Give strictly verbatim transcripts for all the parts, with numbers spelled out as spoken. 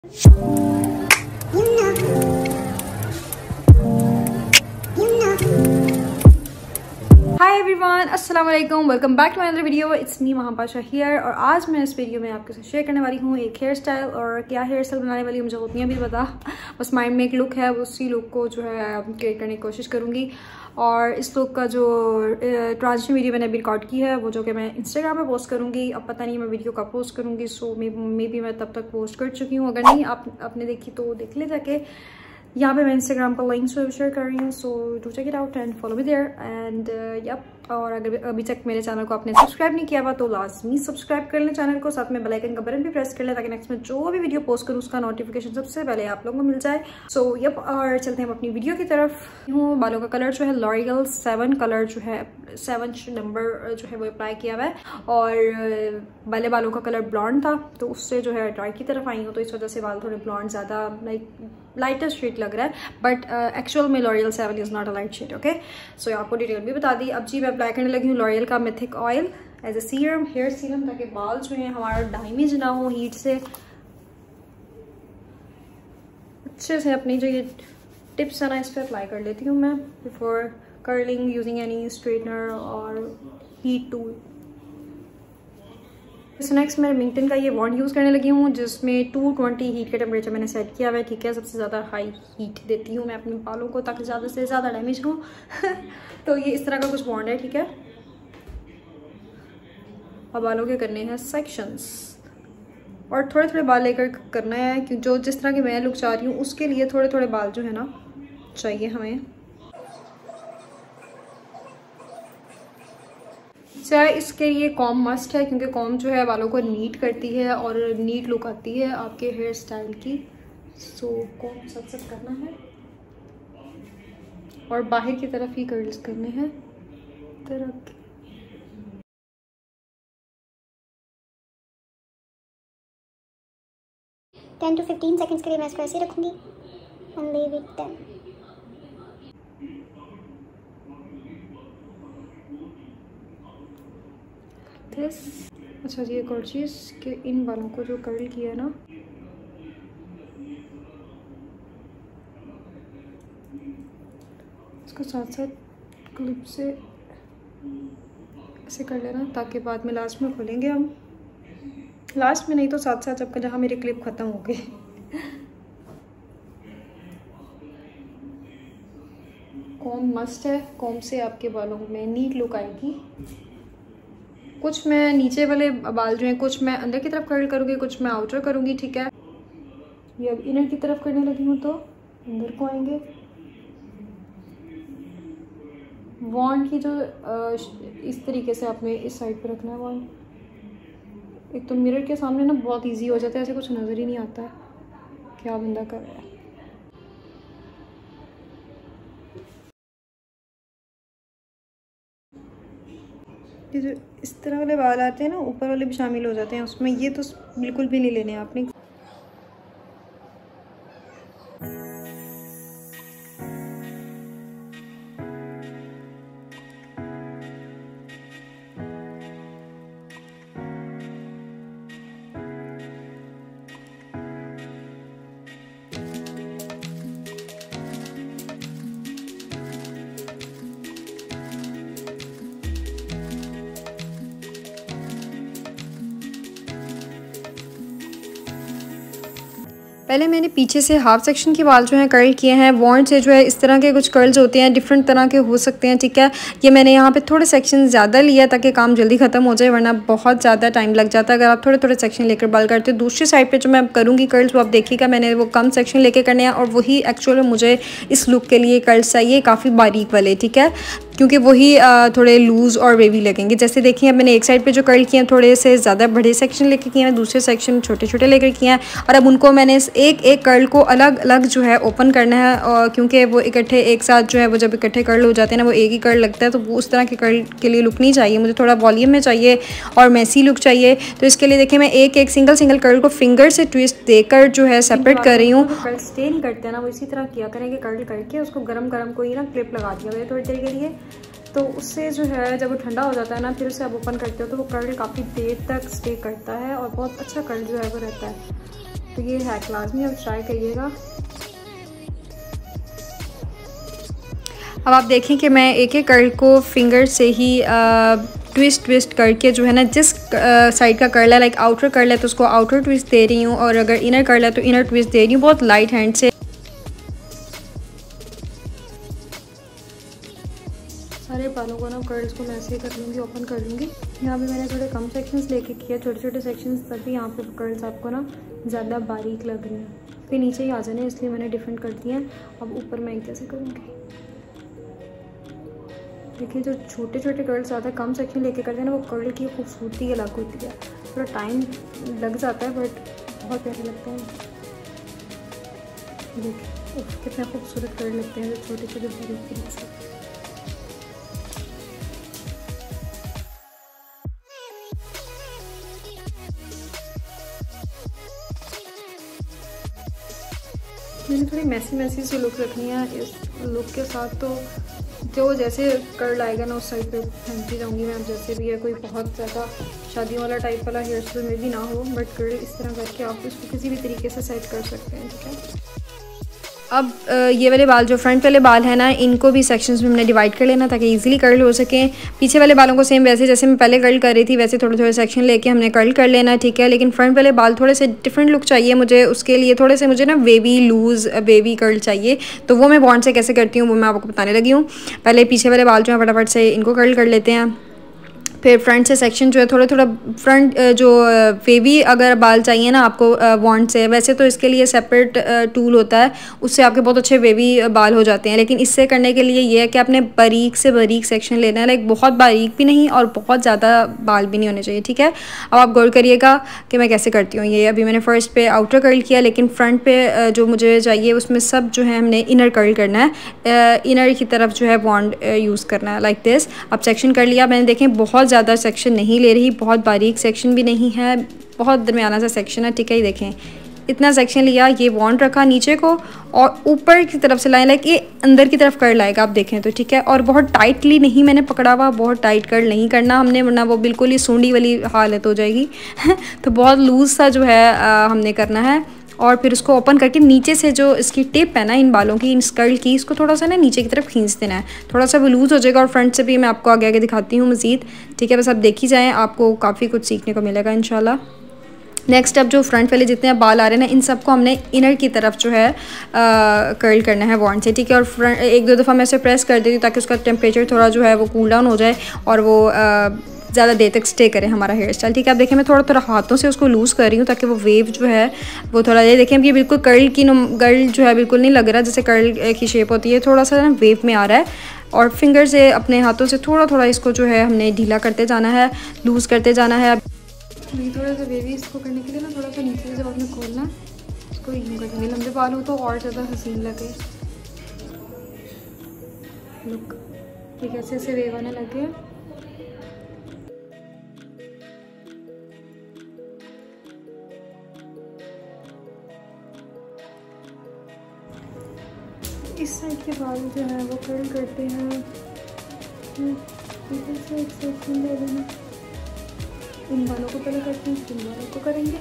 हाय everyone, अस्सलाम वालेकुम, welcome back to another video. It's me Mahapasha here. और आज मैं इस वीडियो में आपके साथ शेयर करने वाली हूँ एक हेयर स्टाइल। और क्या हेयर स्टाइल बनाने वाली हूँ मुझे उतनी भी पता, बस माइंड में एक लुक है, उसी लुक को जो है क्रिएट करने की कोशिश करूँगी। और इस लुक का जो ट्रांजिशन वीडियो मैंने अभी रिकॉर्ड की है वो जो कि मैं इंस्टाग्राम पे पोस्ट करूँगी। अब पता नहीं मैं वीडियो कब पोस्ट करूँगी, सो मे मे बी मैं तब तक पोस्ट कर चुकी हूँ। अगर नहीं आप आपने देखी तो देख ले जाके, यहाँ पे मैं इंस्टाग्राम का लिंक शेयर कर रही हूँ, so do check it out and follow me there and yup. और अगर अभी तक मेरे चैनल को आपने सब्सक्राइब नहीं किया हुआ तो लाजमी सब्सक्राइब कर लें चैनल को, साथ में बेल आइकन का बटन भी प्रेस कर लें ताकि नेक्स्ट में जो भी वीडियो पोस्ट करूँ उसका नोटिफिकेशन सबसे पहले आप लोगों को मिल जाए। So so, yup. और चलते हैं हम अपनी वीडियो की तरफ। हूँ बालों का कलर जो है लॉरियल सेवन कलर जो है सेवन नंबर जो है वो अप्लाई किया हुआ है। और पहले बालों का कलर ब्लॉन्ड था तो उससे जो है डार्क की तरफ आई हूँ, तो इस वजह से बाल थोड़े ब्लॉन्ड ज़्यादा लाइक लाइटर शेड लग रहा है, बट एक्चुअल में L'Oreal seven is not a light shade. Okay, so आपको डिटेल भी बता दी। अब जी मैं अप्लाई करने लगी हूँ लॉरियल का mythic oil as a serum, hair serum, ताकि बाल जो है हमारा डैमेज ना हो हीट से। अच्छे से अपनी जो ये टिप्स है ना इस पर अप्लाई कर लेती हूँ मैं before curling using any straightener और हीट टूल। नेक्स्ट मैं मिंगटन का ये वॉन्ड यूज़ करने लगी हूँ जिसमें टू ट्वेंटी हीट का टेम्परेचर मैंने सेट किया हुआ है। ठीक है, सबसे ज़्यादा हाई हीट देती हूँ मैं अपने बालों को ताकि ज़्यादा से ज़्यादा डैमेज हो। तो ये इस तरह का कुछ वॉन्ड है। ठीक है, अब बालों के करने हैं सेक्शंस और थोड़े थोड़े बाल लेकर करना है, क्योंकि जो जिस तरह की मैं लुक चाह रही हूँ उसके लिए थोड़े थोड़े बाल जो है ना चाहिए हमें। चाहे इसके लिए कॉम मस्ट है, क्योंकि कॉम जो है बालों को नीट करती है और नीट लुक आती है आपके हेयर स्टाइल की। सो कॉम सच सच करना है और बाहर की तरफ ही कर्ल्स करने हैं तरफ। टेन टू फिफ्टीन सेकेंड्स के लिए मैं इसको ऐसे रखूँगी एंड लीव इट देन। अच्छा जी, एक और चीज़ कि इन बालों को जो कर्ल किया है ना, इसको साथ साथ क्लिप से ऐसे कर लेना ताकि बाद में लास्ट में खोलेंगे हम, लास्ट में नहीं तो साथ साथ जब जहाँ मेरी क्लिप ख़त्म हो गई। कॉम मस्ट है, कॉम से आपके बालों में नीट लुक आएगी। कुछ मैं नीचे वाले बाल जो हैं कुछ मैं अंदर की तरफ कर्ल करूँगी, कुछ मैं आउटर करूँगी। ठीक है, ये अब इनर की तरफ करने लगी हूँ तो अंदर को आएंगे। वॉन्ड की जो इस तरीके से आपने इस साइड पे रखना है वॉन्ड। एक तो मिरर के सामने ना बहुत इजी हो जाता है, ऐसे कुछ नज़र ही नहीं आता है क्या बंदा कर रहा है। ये जो इस तरह वाले बाल आते हैं ना, ऊपर वाले भी शामिल हो जाते हैं उसमें, ये तो बिल्कुल भी नहीं लेने आपने। पहले मैंने पीछे से हाफ सेक्शन के बाल जो हैं कर्ल किए हैं। वॉन्ड से जो है इस तरह के कुछ कर्ल्स होते हैं, डिफरेंट तरह के हो सकते हैं। ठीक है, ये मैंने यहाँ पे थोड़े सेक्शन ज़्यादा लिया ताकि काम जल्दी ख़त्म हो जाए, वरना बहुत ज़्यादा टाइम लग जाता है अगर आप थोड़े थोड़े सेक्शन लेकर बाल करते हो। दूसरी साइड पे जो मैं करूँगी कर्ल्स वो आप देखिएगा, मैंने वो कम सेक्शन लेके करने हैं और वही एक्चुअल में मुझे इस लुक के लिए कर्ल्स चाहिए, काफ़ी बारीक वाले। ठीक है, क्योंकि वही थोड़े लूज़ और वेवी लगेंगे। जैसे देखिए अब मैंने एक साइड पे जो कर्ल किए हैं थोड़े से ज़्यादा बड़े सेक्शन लेके किए हैं, दूसरे सेक्शन छोटे छोटे लेकर किए हैं। और अब उनको मैंने एक एक कर्ल को अलग अलग जो है ओपन करना है, और क्योंकि वो इकट्ठे एक साथ जो है वो जब इकट्ठे कर्ल हो जाते हैं ना वो एक ही कर्ल लगता है, तो वो उस तरह के कर्ल के लिए लुक नहीं चाहिए मुझे, थोड़ा वॉल्यूम में चाहिए और मैसी लुक चाहिए। तो इसके लिए देखिए मैं एक एक सिंगल सिंगल कर्ल को फिंगर से ट्विस्ट देकर जो है सेपरेट कर रही हूँ। कर्ल स्टे नहीं करते हैं ना, वो इसी तरह किया करेंगे, कर्ल करके उसको गरम गरम को ही ना क्लिप लगा दिया गया थोड़ी देर के लिए, तो उससे जो है जब वो ठंडा हो जाता है ना फिर उसे आप ओपन करते हो तो वो कर्ल काफ़ी देर तक स्टे करता है और बहुत अच्छा कर्ल जो है वो रहता है। तो ये है लाजमी, अब ट्राई करिएगा। अब आप देखें कि मैं एक एक कर्ल को फिंगर से ही आ, ट्विस्ट ट्विस्ट करके जो है ना, जिस साइड का कर्ल है, लाइक आउटर कर्ल है तो उसको आउटर ट्विस्ट दे रही हूँ, और अगर इनर कर्ल है तो इनर ट्विस्ट दे रही हूँ, बहुत लाइट हैंड से। सारे बालों को ना कर्ल्स को मैं ऐसे ही कर लूँगी, ओपन कर लूँगी। यहाँ पे मैंने थोड़े कम सेक्शंस लेके किया, छोटे छोटे सेक्शंस, तभी यहाँ पे कर्ल्स आपको ना ज़्यादा बारीक लग रही हैं। फिर नीचे ही आ जाने, इसलिए मैंने डिफरेंट कर दिए हैं। अब ऊपर मैं एक जैसे करूँगी। देखिए जो छोटे छोटे कर्ल्स ज़्यादा कम सेक्शन लेके करते हैं ना, वो कर्ल की खूबसूरती अलग होती है। थोड़ा टाइम लग जाता है बट बहुत प्यारे लगते हैं। देखिए कितने खूबसूरत कर्ल लगते हैं जो छोटे छोटे बारीक से। मैंने थोड़ी मैसी मैसी सी लुक रखनी है इस लुक के साथ, तो जो जैसे कर्ल आएगा ना उस साइड पे फेंकती जाऊंगी मैं। अब जैसे भी है, कोई बहुत ज़्यादा शादियों वाला टाइप वाला हेयर स्टाइल में भी ना हो, बट कर्ल इस तरह करके आप इसको किसी भी तरीके से सेट कर सकते हैं, ठीक है। अब ये वाले बाल, जो फ्रंट वाले बाल हैं ना, इनको भी सेक्शंस में हमने डिवाइड कर लेना ताकि इजीली कर्ल हो सकें। पीछे वाले बालों को सेम वैसे जैसे मैं पहले कर्ल कर रही थी वैसे थोड़े थोड़े सेक्शन लेके हमने कर्ल कर लेना, ठीक है। लेकिन फ्रंट वाले बाल थोड़े से डिफरेंट लुक चाहिए मुझे, उसके लिए थोड़े से मुझे ना वेवी लूज़ वेवी कर्ल चाहिए। तो वो मैं बॉन्ड से कैसे करती हूँ वो मैं आपको बताने लगी हूँ। पहले पीछे वाले बाल जो है फटाफट से इनको कर्ल कर लेते हैं। फिर फ्रंट से सेक्शन जो है थोड़ा थोड़ा फ्रंट जो वेवी अगर बाल चाहिए ना आपको वॉन्ड से, वैसे तो इसके लिए सेपरेट टूल होता है, उससे आपके बहुत अच्छे वेवी बाल हो जाते हैं। लेकिन इससे करने के लिए ये है कि आपने बारीक से बारीक सेक्शन लेना है, लाइक बहुत बारीक भी नहीं और बहुत ज़्यादा बाल भी नहीं होने चाहिए, ठीक है। अब आप गौर करिएगा कि मैं कैसे करती हूँ ये। अभी मैंने फ़र्स्ट पे आउटर कर्ल किया, लेकिन फ्रंट पे जो मुझे चाहिए उसमें सब जो है हमने इनर कर्ल करना है, इनर की तरफ जो है वॉन्ड यूज़ करना है, लाइक दिस। अब सेक्शन कर लिया मैंने, देखें बहुत ज़्यादा सेक्शन नहीं ले रही, बहुत बारीक सेक्शन भी नहीं है, बहुत दरमियाना सा सेक्शन है, ठीक है। ये देखें इतना सेक्शन लिया, ये वॉन्ड रखा नीचे को और ऊपर की तरफ से लाए, लाइक ये अंदर की तरफ कर लाएगा आप देखें तो, ठीक है। और बहुत टाइटली नहीं मैंने पकड़ा हुआ, बहुत टाइट कर नहीं करना हमने, वरना वो बिल्कुल ही सूंडी वाली हालत हो जाएगी तो बहुत लूज़ सा जो है आ, हमने करना है। और फिर उसको ओपन करके नीचे से जो इसकी टिप है ना इन बालों की, इन स्कर्ल की, इसको थोड़ा सा ना नीचे की तरफ खींच देना है, थोड़ा सा वो लूज़ हो जाएगा। और फ्रंट से भी मैं आपको आगे आगे दिखाती हूँ मज़ीद, ठीक है। बस आप देखी जाएँ, आपको काफ़ी कुछ सीखने को मिलेगा इंशाल्लाह। नेक्स्ट अब जो फ्रंट वाले जितने बाल आ रहे हैं ना, इन सबको हमने इनर की तरफ जो है कर्ल करना है वॉन्ड से, ठीक है। और फ्रंट एक दो दफ़ा मैं इसे प्रेस कर देती हूँ ताकि उसका टेम्परेचर थोड़ा जो है वो कूल डाउन हो जाए और वो आ, ज़्यादा देर तक स्टे करें हमारा हेयर स्टाइल, ठीक है। अब देखें मैं थोड़ा थोड़ा हाथों से उसको लूज़ कर रही हूँ ताकि वो वेव जो है वो थोड़ा, ये देखें अब ये बिल्कुल कर्ल की कर्ल जो है बिल्कुल नहीं लग रहा जैसे कर्ल की शेप होती है, थोड़ा सा ना वेव में आ रहा है। और फिंगर से अपने हाथों से थोड़ा थोड़ा इसको जो है हमने ढीला करते जाना है, लूज़ करते जाना है। थोड़ा सा वेवी इसको करने के लिए ना थोड़ा सा नीचे से जब आपने खोलना इसको यूँ कर देंगे, लंबे बाल हो तो और ज़्यादा हसीन लगे लुक, ठीक है। ऐसे ऐसे वेव आने लगे, इस साइड के बाल जो है वो कर्ल करते हैं, इधर से एक सेक्शन दे देना। इन बालों को पहले करते हैं, इन बालों को करेंगे।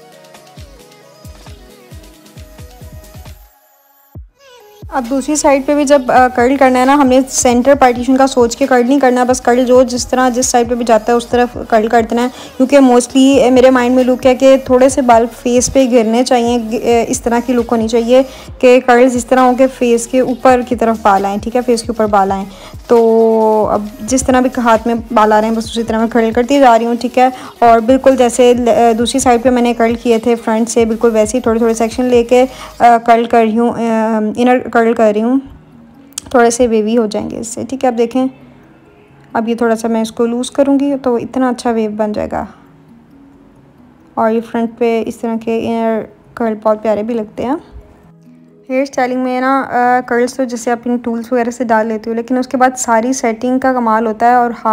अब दूसरी साइड पे भी जब कर्ल करना है ना, हमने सेंटर पार्टीशन का सोच के कर्ल नहीं करना, बस कर्ल जो जिस तरह जिस साइड पे भी जाता है उस तरफ कर्ल कर देना है। क्योंकि मोस्टली मेरे माइंड में लुक है कि थोड़े से बाल फेस पे गिरने चाहिए, इस तरह की लुक होनी चाहिए कि कर्ल्स इस तरह हो के फेस के ऊपर की तरफ बाल आएँ, ठीक है, फेस के ऊपर बाल आएँ। तो अब जिस तरह भी हाथ में बाल आ रहे हैं बस उसी तरह मैं कर्ल करती जा रही हूँ, ठीक है। और बिल्कुल जैसे दूसरी साइड पे मैंने कर्ल किए थे फ्रंट से, बिल्कुल वैसे ही थोड़े थोड़े सेक्शन लेके कर्ल कर रही हूँ, इनर कर्ल कर रही हूँ, थोड़े से वेवी हो जाएंगे इससे, ठीक है। अब देखें अब ये थोड़ा सा मैं इसको लूज़ करूँगी तो इतना अच्छा वेव बन जाएगा। और ये फ्रंट पे इस तरह के इनर कर्ल बहुत प्यारे भी लगते हैं। हेयर स्टाइलिंग में ना कर्ल्स तो जैसे आप इन टूल्स वगैरह से डाल लेते हो, लेकिन उसके बाद सारी सेटिंग का कमाल होता है और हाथ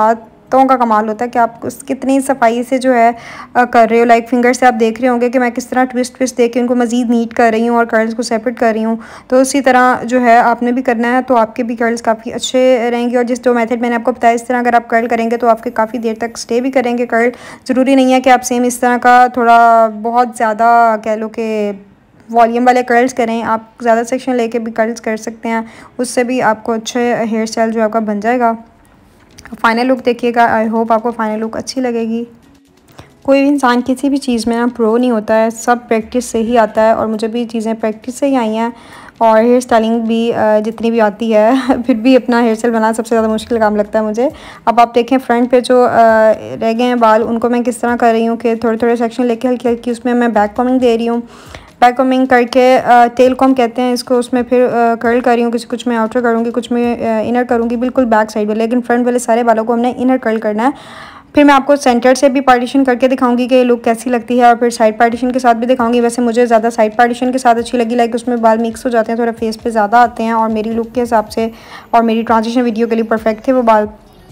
हाथों का कमाल होता है कि आप उस कितनी सफाई से जो है कर रहे हो। लाइक फिंगर से आप देख रहे होंगे कि मैं किस तरह ट्विस्ट ट्विस्ट दे के उनको मज़ीद नीट कर रही हूँ और कर्ल्स को सेपरेट कर रही हूँ। तो उसी तरह जो है आपने भी करना है, तो आपके भी कर्ल्स काफ़ी अच्छे रहेंगे। और जिस जो मेथड मैंने आपको बताया, इस तरह अगर आप कर्ल करेंगे तो आपके काफ़ी देर तक स्टे भी करेंगे कर्ल। ज़रूरी नहीं है कि आप सेम इस तरह का थोड़ा बहुत ज़्यादा कह लो कि वॉल्यूम वाले कर्ल्स करें। आप ज़्यादा सेक्शन लेके भी कर्ल्स कर सकते हैं, उससे भी आपको अच्छे हेयर स्टाइल जो आपका बन जाएगा। फाइनल लुक देखिएगा, आई होप आपको फाइनल लुक अच्छी लगेगी। कोई भी इंसान किसी भी चीज़ में ना प्रो नहीं होता है, सब प्रैक्टिस से ही आता है और मुझे भी चीज़ें प्रैक्टिस से ही आई हैं। और हेयर स्टाइलिंग भी जितनी भी आती है फिर भी अपना हेयर स्टाइल बनाना सबसे ज़्यादा मुश्किल काम लगता है मुझे। अब आप देखें फ्रंट पे जो रह गए हैं बाल, उनको मैं किस तरह कर रही हूँ कि थोड़े थोड़े सेक्शन लेके हल्की हल्की उसमें मैं बैक कॉमिंग दे रही हूँ। बैक कॉमिंग करके टेल कॉम कहते हैं इसको, उसमें फिर कर्ल कर रही हूँ। किसी कुछ मैं आउटर करूँगी, कुछ मैं इनर करूँगी, बिल्कुल बैक साइड में। लेकिन फ्रंट वाले सारे बालों को हमने इनर कर्ल करना है। फिर मैं आपको सेंटर से भी पार्टीशन करके दिखाऊंगी कि लुक कैसी लगती है, और फिर साइड पार्टीशन के साथ भी दिखाऊंगी। वैसे मुझे ज़्यादा साइड पार्टीशन के साथ अच्छी लगी, लाइक उसमें बाल मिक्स हो जाते हैं, थोड़ा फेस पे ज़्यादा आते हैं और मेरी लुक के हिसाब से और मेरी ट्रांजिशन वीडियो के लिए परफेक्ट थे वो बाल।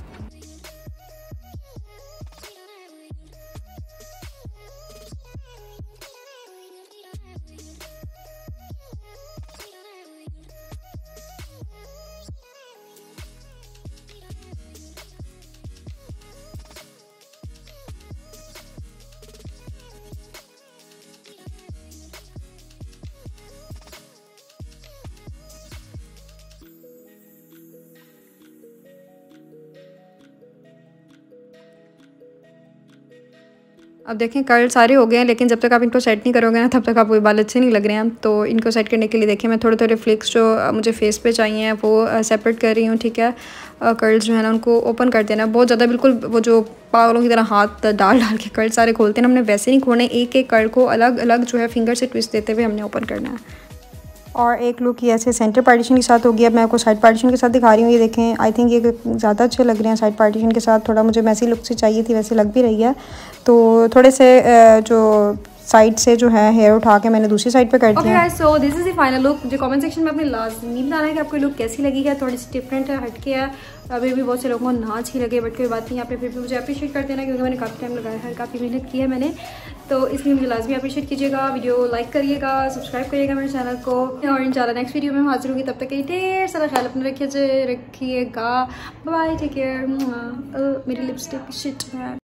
अब देखें कर्ल सारे हो गए हैं, लेकिन जब तक आप इनको सेट नहीं करोगे ना तब तक आपको बाल अच्छे नहीं लग रहे हैं। तो इनको सेट करने के लिए देखिए मैं थोड़े थोड़े फ्लिक्स जो मुझे फेस पे चाहिए वो सेपरेट कर रही हूँ, ठीक है। कर्ल्स जो है ना उनको ओपन कर देना बहुत ज़्यादा, बिल्कुल वो जो पागलों की तरह हाथ डाल डाल के कर्ल सारे खोलते हैं, हमने वैसे नहीं खोलने। एक एक कर्ल को अलग अलग जो है फिंगर से ट्विस्ट देते हुए हमने ओपन करना है। और एक लुक ये ऐसे सेंटर पार्टीशन के साथ होगी। अब मैं आपको साइड पार्टीशन के साथ दिखा रही हूँ। ये देखें, आई थिंक ये ज़्यादा अच्छे लग रहे हैं साइड पार्टीशन के साथ। थोड़ा मुझे मैसी लुक से चाहिए थी, वैसे लग भी रही है। तो थोड़े से जो साइड से जो है हेयर उठा के मैंने दूसरी साइड पे कर दिया। Okay so this is the final look. जो कमेंट सेक्शन में अपने लाजमी बताना है कि आपको लुक कैसी लगी है। थोड़ी सी डिफरेंट है, हटके है, अभी भी बहुत से लोगों को ना अच्छी लगे, बट कोई बात नहीं। आप फिर भी मुझे अप्रिशिएट कर देना, क्योंकि मैंने काफ़ी टाइम लगाया है, काफ़ी मेहनत की है मैंने, तो इसलिए मुझे लाजमी अप्रिशिएट कीजिएगा। वीडियो लाइक करिएगा, सब्सक्राइब करिएगा मेरे चैनल को, और इंशाल्लाह नेक्स्ट वीडियो में हाजिर होंगी। तब तक के ढेर सारा ख्याल अपने रखिए रखिएगा। Bye, take care. मेरी लिपस्टिक शिट है।